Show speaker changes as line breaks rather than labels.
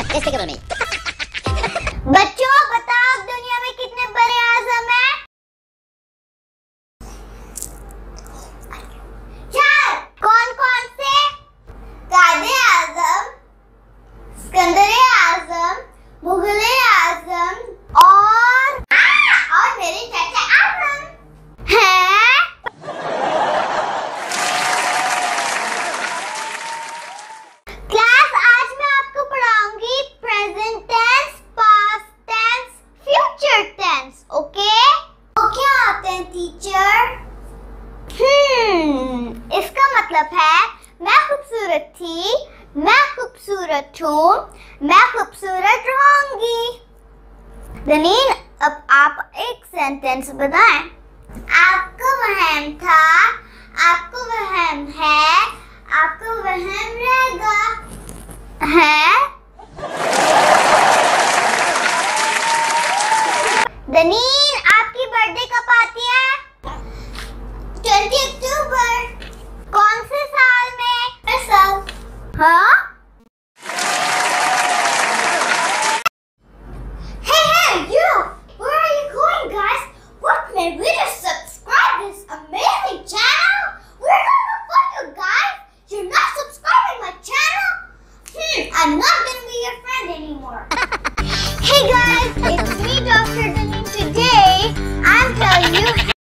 ऐसे करो नहीं।
बच्चों बताओ दुनिया में कितने बड़े आजम हैं? 4। कौन कौन से? कायदे आजम, सिकंदर आजम, मुगले आजम और मेरे चाचा आजम हैं। क्लास आज मैं आपको पढ़ाऊंगी present tense, past tense, future tense. Okay? तो क्या आते हैं टीचर? इसका मतलब है मैं खूबसूरत थी, मैं खूबसूरत हूँ, मैं खूबसूरत रहूंगी। दनीन अब आप एक सेंटेंस बताएं। आपको वहम था, आपको वहम है, आपको वहम रहेगा है। दनीन आपकी बर्थडे कब आती है? 20 अक्टूबर। कौन से साल में? इस साल। हाँ? Hey, you! Where are you going, guys? What made we just subscribe this amazing channel? We're gonna find you guys. You're not subscribing my channel? I'm not